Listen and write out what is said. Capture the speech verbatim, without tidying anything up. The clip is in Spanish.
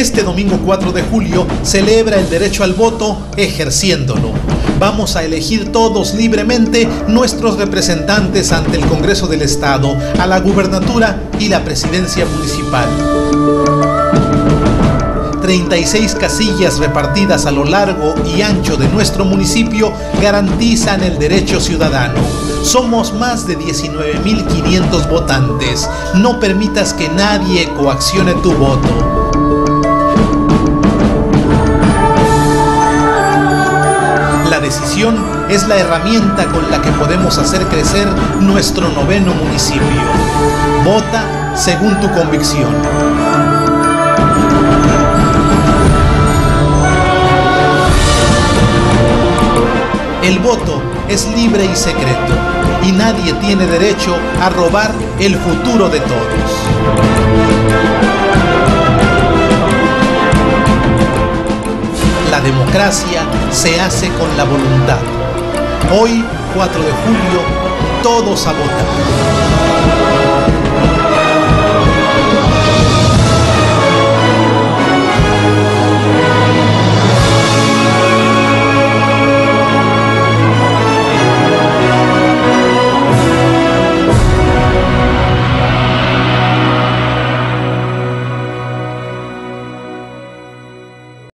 Este domingo cuatro de julio celebra el derecho al voto ejerciéndolo. Vamos a elegir todos libremente nuestros representantes ante el Congreso del Estado, a la gubernatura y la presidencia municipal. treinta y seis casillas repartidas a lo largo y ancho de nuestro municipio garantizan el derecho ciudadano. Somos más de diecinueve mil quinientos votantes. No permitas que nadie coaccione tu voto. La decisión es la herramienta con la que podemos hacer crecer nuestro noveno municipio. Vota según tu convicción. El voto es libre y secreto, y nadie tiene derecho a robar el futuro de todos. La democracia se hace con la voluntad. Hoy, cuatro de julio, todos a votar.